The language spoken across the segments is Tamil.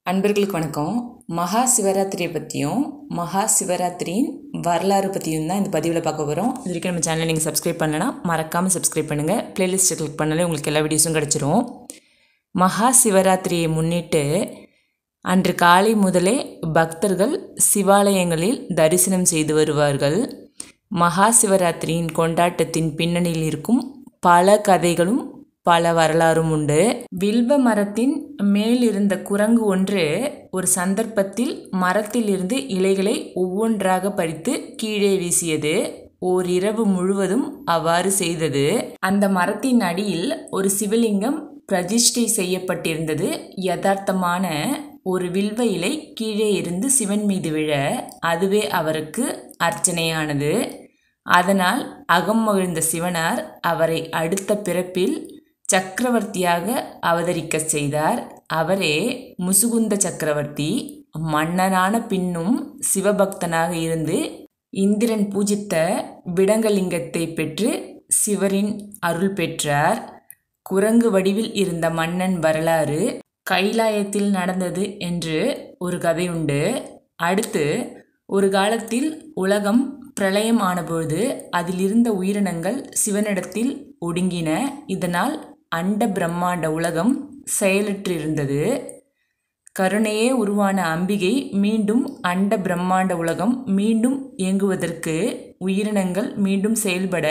அன்பர்களுக்கு வணக்கம். மகா சிவராத்திரியை பற்றியும் மகா சிவராத்திரியின் வரலாறு பற்றியும் தான் இந்த பதிவில் பார்க்க போகிறோம். இது வரைக்கும் நம்ம சேனலை நீங்கள் சப்ஸ்கிரைப் பண்ணலைன்னா மறக்காமல் சப்ஸ்கிரைப் பண்ணுங்கள். ப்ளேலிஸ்ட்டை கிளிக் பண்ணாலே உங்களுக்கு எல்லா வீடியோஸும் கிடச்சிரும். மகா சிவராத்திரியை முன்னிட்டு அன்று காலை முதலே பக்தர்கள் சிவாலயங்களில் தரிசனம் செய்து வருவார்கள். மகா சிவராத்திரியின் கொண்டாட்டத்தின் பின்னணியில் இருக்கும் பல கதைகளும் பல வரலாறும் உண்டு. வில்வ மரத்தின் மேலிருந்த குரங்கு ஒன்று ஒரு சந்தர்ப்பத்தில் மரத்தில் இருந்து இலைகளை ஒவ்வொன்றாக பறித்து கீழே வீசியது. ஓரிரவு முழுவதும் அவ்வாறு செய்தது. அந்த மரத்தின் அடியில் ஒரு சிவலிங்கம் பிரதிஷ்டை செய்யப்பட்டிருந்தது. யதார்த்தமான ஒரு வில்வ இலை கீழே இருந்து சிவன் மீது விழ அதுவே அவருக்கு அர்ச்சனையானது. அதனால் அகம் மகிழ்ந்த சிவனார் அவரை அடுத்த பிறப்பில் சக்கரவர்த்தியாக அவதரிக்க செய்தார். அவரே முசுகுந்த சக்கரவர்த்தி. மன்னனான பின்னும் சிவபக்தனாக இருந்து இந்திரன் பூஜித்த விடங்கலிங்கத்தை பெற்று சிவரின் அருள் பெற்றார். குரங்கு வடிவில் இருந்த மன்னன் வரலாறு கைலாயத்தில் நடந்தது என்று ஒரு கதை உண்டு. அடுத்து ஒரு காலத்தில் உலகம் பிரளயம் ஆனபொழுது அதில் இருந்த உயிரினங்கள் சிவனிடத்தில் ஒடுங்கின. இதனால் அண்ட பிரம்மாண்ட உலகம் செயலற்றிருந்தது. கருணையே உருவான அம்பிகை மீண்டும் அண்ட பிரம்மாண்ட உலகம் மீண்டும் இயங்குவதற்கு உயிரினங்கள் மீண்டும் செயல்பட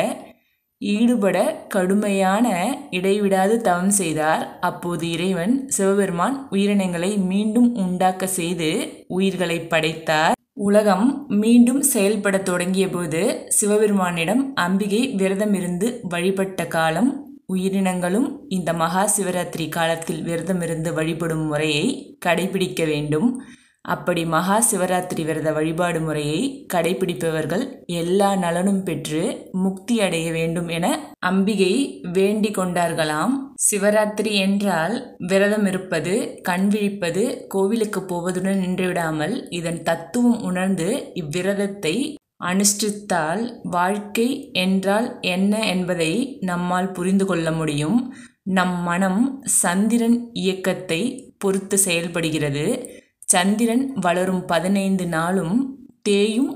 ஈடுபட கடுமையான இடைவிடாது தவம் செய்தார். அப்போது இறைவன் சிவபெருமான் உயிரினங்களை மீண்டும் உண்டாக்க செய்து உயிர்களை படைத்தார். உலகம் மீண்டும் செயல்பட தொடங்கிய போது சிவபெருமானிடம் அம்பிகை விரதம் இருந்து வழிபட்ட காலம். உயிரினங்களும் இந்த மகா சிவராத்திரி காலத்தில் விரதமிருந்து வழிபடும் முறையை கடைபிடிக்க வேண்டும். அப்படி மகா சிவராத்திரி விரத வழிபாடு முறையை கடைபிடிப்பவர்கள் எல்லா நலனும் பெற்று முக்தி அடைய வேண்டும் என அம்பிகை வேண்டிக் கொண்டார்களாம். சிவராத்திரி என்றால் விரதம் இருப்பது, கண் விழிப்பது, கோவிலுக்கு போவதுடன் நின்றுவிடாமல் இதன் தத்துவம் உணர்ந்து இவ்விரதத்தை அனுஷ்டித்தால் வாழ்க்கை என்றால் என்ன என்பதை நம்மால் புரிந்து கொள்ள முடியும். நம் மனம் சந்திரன் இயக்கத்தை பொறுத்து செயல்படுகிறது. சந்திரன் வளரும் 15 நாளும் தேயும்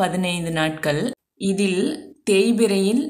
15 நாட்கள். இதில் தேய்பிறையில்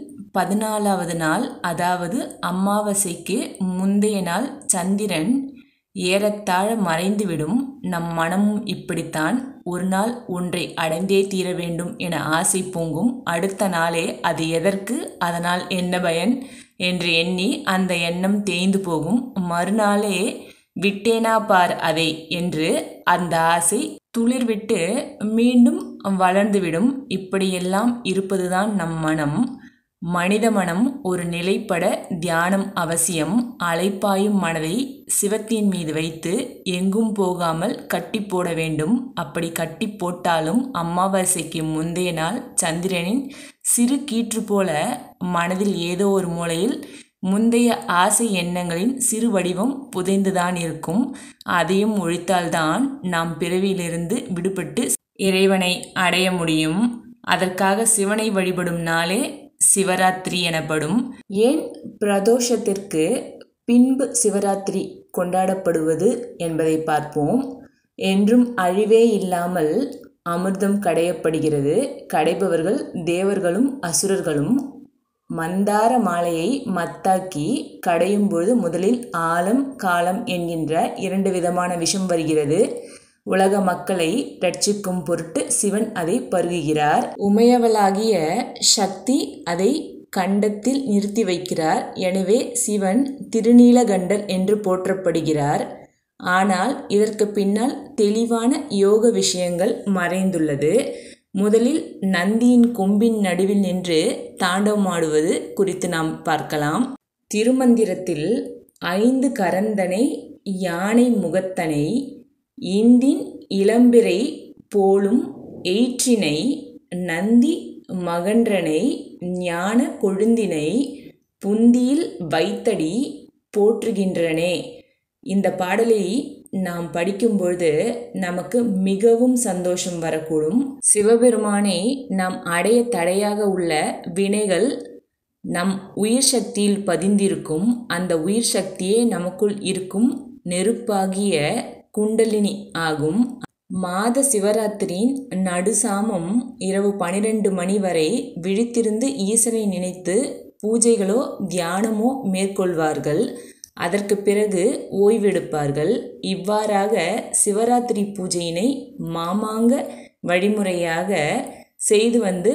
14வது நாள், அதாவது அமாவாசைக்கு முந்தைய நாள் சந்திரன் ஏறத்தாழ மறைந்துவிடும். நம் மனமும் இப்படித்தான். ஒரு நாள் ஒன்றை அடைந்தே தீர வேண்டும் என ஆசை பொங்கும். அடுத்த நாளே அது எதற்கு, அதனால் என்ன பயன் என்று எண்ணி அந்த எண்ணம் தேய்ந்து போகும். மறுநாளே விட்டேனா பார் அதை என்று அந்த ஆசை துளிர்விட்டு மீண்டும் வளர்ந்துவிடும். இப்படியெல்லாம் இருப்பதுதான் நம் மனம். மனித மனம் ஒரு நிலைப்பட தியானம் அவசியம். அலைப்பாயும் மனதை சிவத்தின் மீது வைத்து எங்கும் போகாமல் கட்டி போட வேண்டும். அப்படி கட்டி போட்டாலும் அமாவாசைக்கு முந்தைய நாள் சந்திரனின் சிறு கீற்று போல மனதில் ஏதோ ஒரு மூலையில் முந்தைய ஆசை எண்ணங்களின் சிறு வடிவம் புதைந்துதான் இருக்கும். அதையும் ஒழித்தால்தான் நாம் பிறவியிலிருந்து விடுபட்டு இறைவனை அடைய முடியும். அதற்காக சிவனை வழிபடும் நாளே சிவராத்திரி எனப்படும். ஏன் பிரதோஷத்திற்கு பின்பு சிவராத்திரி கொண்டாடப்படுவது என்பதை பார்ப்போம். என்றும் அழிவே இல்லாமல் அமிர்தம் கடையப்படுகிறது. கடைபவர்கள் தேவர்களும் அசுரர்களும். மந்தார மாலையை மத்தாக்கி கடையும் பொழுது முதலில் ஆலம் காலம் என்கின்ற 2 விதமான விஷம் வருகிறது. உலக மக்களை ரட்சிக்கும் பொருட்டு சிவன் அதை பருகுகிறார். உமையவளாகிய சக்தி அதை கண்டத்தில் நிறுத்தி வைக்கிறார். எனவே சிவன் திருநீலகண்டர் என்று போற்றப்படுகிறார். ஆனால் இதற்கு பின்னால் தெளிவான யோக விஷயங்கள் மறைந்துள்ளது. முதலில் நந்தியின் கொம்பின் நடுவில் நின்று தாண்டவமாடுவது குறித்து நாம் பார்க்கலாம். திருமந்திரத்தில் 5 கரந்தனை யானை முகத்தனை இந்தின் இளம்பிறை போலும் எயிற்றினை நந்தி மகன்றனை ஞான கொழுந்தினை புந்தியில் வைத்தடி போற்றுகின்றனே. இந்த பாடலை நாம் படிக்கும்பொழுது நமக்கு மிகவும் சந்தோஷம் வரக்கூடும். சிவபெருமானை நாம் அடைய தடையாக உள்ள வினைகள் நம் உயிர் சக்தியில் பதிந்திருக்கும். அந்த உயிர் சக்தியே நமக்குள் இருக்கும் நெருப்பாகிய குண்டலினி ஆகும். மாத சிவராத்திரியின் நடுசாமம் இரவு 12 மணி வரை விழித்திருந்து ஈசனை நினைத்து பூஜைகளோ தியானமோ மேற்கொள்வார்கள். அதற்கு பிறகு ஓய்வெடுப்பார்கள். இவ்வாறாக சிவராத்திரி பூஜையினை மாமாங்க வழிமுறையாக செய்து வந்து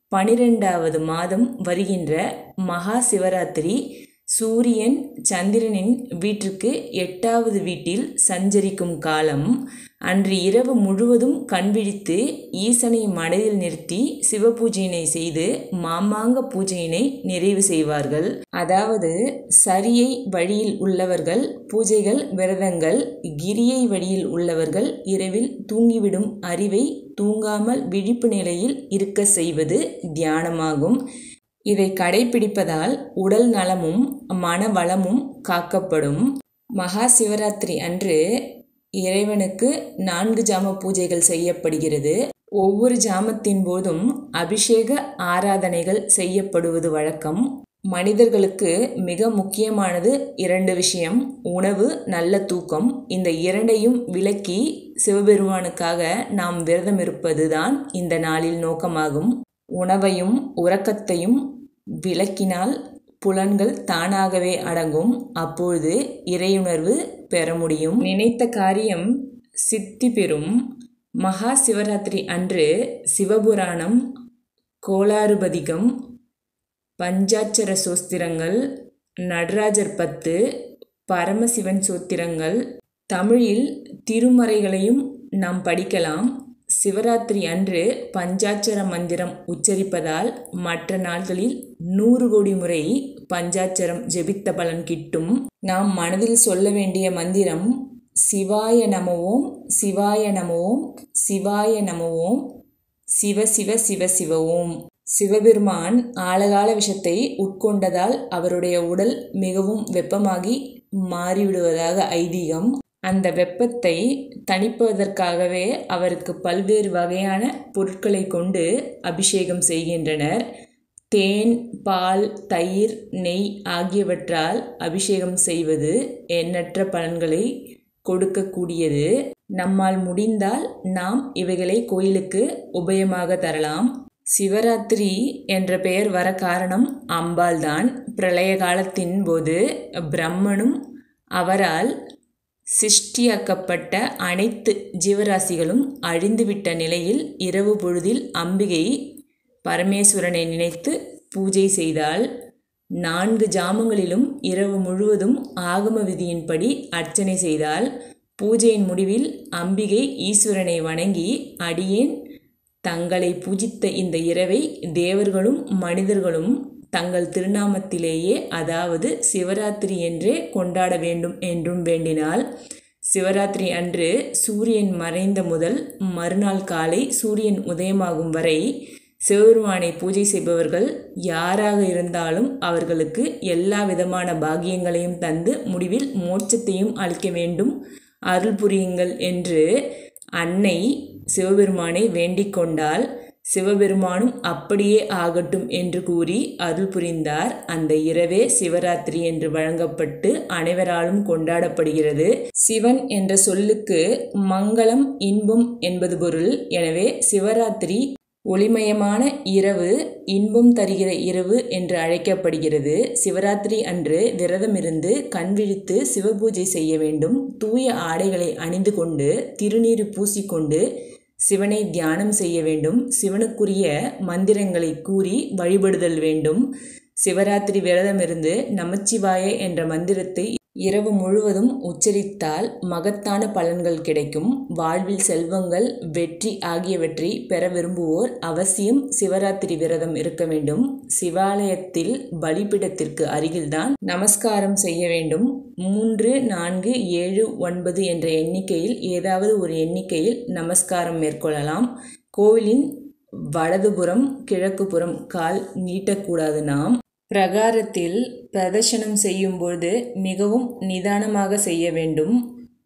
12வது மாதம் வருகின்ற மகா சிவராத்திரி சூரியன் சந்திரனின் வீட்டிற்கு 8வது வீட்டில் சஞ்சரிக்கும் காலம். அன்று இரவு முழுவதும் கண்விழித்து ஈசனை மனதில் நிறுத்தி சிவபூஜையினை செய்து மாமாங்க பூஜையினை நிறைவு செய்வார்கள். அதாவது சரியை வழியில் உள்ளவர்கள் பூஜைகள் விரதங்கள், கிரியை வழியில் உள்ளவர்கள் இரவில் தூங்கிவிடும் அறிவை தூங்காமல் விழிப்பு நிலையில் இருக்க செய்வது தியானமாகும். இதை கடைபிடிப்பதால் உடல் நலமும் மன வளமும் காக்கப்படும். மகா சிவராத்திரி அன்று இறைவனுக்கு 4 ஜாம பூஜைகள் செய்யப்படுகிறது. ஒவ்வொரு ஜாமத்தின் போதும் அபிஷேக ஆராதனைகள் செய்யப்படுவது வழக்கம். மனிதர்களுக்கு மிக முக்கியமானது 2 விஷயம்: உணவு, நல்ல தூக்கம். இந்த 2ஐயும் விலக்கி சிவபெருமானுக்காக நாம் விரதம் இருப்பது தான் இந்த நாளில் நோக்கமாகும். உணவையும் உறக்கத்தையும் விலக்கினால் புலன்கள் தானாகவே அடங்கும். அப்பொழுது இறையுணர்வு பெற முடியும். நினைத்த காரியம் சித்தி பெறும். மகா சிவராத்திரி அன்று சிவபுராணம், கோளாறுபதிகம், பஞ்சாட்சர சோஸ்திரங்கள், நடராஜர் 10, பரமசிவன் சோத்திரங்கள், தமிழில் திருமறைகளையும் நாம் படிக்கலாம். சிவராத்திரி அன்று பஞ்சாட்சர மந்திரம் உச்சரிப்பதால் மற்ற நாள்களில் 100 கோடி முறை பஞ்சாட்சரம் ஜெபித்த பலன் கிட்டும். நாம் மனதில் சொல்ல வேண்டிய மந்திரம் சிவாய நமவோம், சிவாய நமவோம், சிவாய நமவோம், சிவ சிவ சிவ சிவ ஓம். சிவபெருமான் ஆழகால விஷத்தை உட்கொண்டதால் அவருடைய உடல் மிகவும் வெப்பமாகி மாறிவிடுவதாக ஐதீகம். அந்த வெப்பத்தை தணிப்பதற்காகவே அவருக்கு பல்வேறு வகையான பொருட்களை கொண்டு அபிஷேகம் செய்கின்றனர். தேன், பால், தயிர், நெய் ஆகியவற்றால் அபிஷேகம் செய்வது எண்ணற்ற பலன்களை கொடுக்கக்கூடியது. நம்மால் முடிந்தால் நாம் இவைகளை கோயிலுக்கு உபயமாக தரலாம். சிவராத்திரி என்ற பெயர் வர காரணம் அம்பாள் தான். பிரளய காலத்தின் போது பிரம்மனும் அவரால் சிருஷ்டியாக்கப்பட்ட அனைத்து ஜீவராசிகளும் அழிந்துவிட்ட நிலையில் இரவு பொழுதில் அம்பிகை பரமேஸ்வரனை நினைத்து பூஜை செய்தாள். 4 ஜாமங்களிலும் இரவு முழுவதும் ஆகம விதியின்படி அர்ச்சனை செய்தாள். பூஜையின் முடிவில் அம்பிகை ஈஸ்வரனை வணங்கி, அடியேன் தங்களை பூஜித்த இந்த இரவை தேவர்களும் மனிதர்களும் தங்கள் திருநாமத்திலேயே, அதாவது சிவராத்திரி என்றே கொண்டாட வேண்டும் என்றும் வேண்டினாள். சிவராத்திரி அன்று சூரியன் மறைந்த முதல் மறுநாள் காலை சூரியன் உதயமாகும் வரை சிவபெருமானை பூஜை செய்பவர்கள் யாராக இருந்தாலும் அவர்களுக்கு எல்லா விதமான பாக்கியங்களையும் தந்து முடிவில் மோட்சத்தையும் அளிக்க வேண்டும், அருள் புரியுங்கள் என்று அன்னை சிவபெருமானை வேண்டிக் கொண்டால் சிவபெருமானும் அப்படியே ஆகட்டும் என்று கூறி அருள் புரிந்தார். அந்த இரவே சிவராத்திரி என்று வழங்கப்பட்டு அனைவராலும் கொண்டாடப்படுகிறது. சிவன் என்ற சொல்லுக்கு மங்களம், இன்பம் என்பது பொருள். எனவே சிவராத்திரி ஒளிமயமான இரவு, இன்பம் தருகிற இரவு என்று அழைக்கப்படுகிறது. சிவராத்திரி அன்று விரதமிருந்து கண்விழித்து சிவபூஜை செய்ய வேண்டும். தூய ஆடைகளை அணிந்து கொண்டு திருநீறு பூசிக்கொண்டு சிவனை தியானம் செய்ய வேண்டும். சிவனுக்குரிய மந்திரங்களை கூறி வழிபடுதல் வேண்டும். சிவராத்திரி விரதமிருந்து நமச்சிவாய என்ற மந்திரத்தை இரவு முழுவதும் உச்சரித்தால் மகத்தான பலன்கள் கிடைக்கும். வாழ்வில் செல்வங்கள், வெற்றி ஆகியவற்றை பெற விரும்புவோர் அவசியம் சிவராத்திரி விரதம் இருக்க வேண்டும். சிவாலயத்தில் பலிபீடத்திற்கு அருகில்தான் நமஸ்காரம் செய்ய வேண்டும். 3, 4, 7, 9 என்ற எண்ணிக்கையில் ஏதாவது ஒரு எண்ணிக்கையில் நமஸ்காரம் மேற்கொள்ளலாம். கோவிலின் வலதுபுறம் கிழக்கு புறம் கால் நீட்டக்கூடாது. நாம் பிரகாரத்தில் பிரதட்சணம் செய்யும்போது மிகவும் நிதானமாக செய்ய வேண்டும்.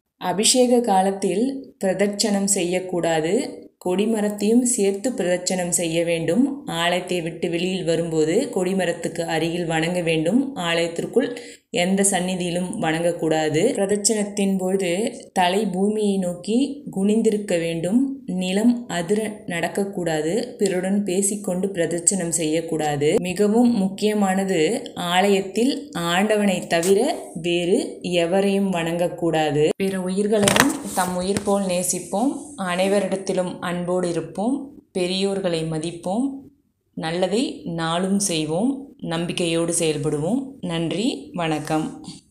அபிஷேக காலத்தில் பிரதட்சணம் செய்யக்கூடாது. கொடிமரத்தையும் சேர்த்து பிரதட்சணம் செய்ய வேண்டும். ஆலயத்தை விட்டு வெளியில் வரும்போது கொடிமரத்துக்கு அருகில் வணங்க வேண்டும். ஆலயத்திற்குள் எந்த சந்நிதியிலும் வணங்கக்கூடாது. பிரதட்சணத்தின் பொழுது தலை பூமியை நோக்கி குனிந்திருக்க வேண்டும். நிலம் அதிர நடக்கக்கூடாது. பிறருடன் பேசிக்கொண்டு பிரதட்சணம் செய்யக்கூடாது. மிகவும் முக்கியமானது, ஆலயத்தில் ஆண்டவனை தவிர வேறு எவரையும் வணங்கக்கூடாது. பிற உயிர்களையும் தம் உயிர் போல் நேசிப்போம். அனைவரிடத்திலும் அன்போடு இருப்போம். பெரியோர்களை மதிப்போம். நல்லதை நாளும் செய்வோம். நம்பிக்கையோடு செயல்படுவோம். நன்றி, வணக்கம்.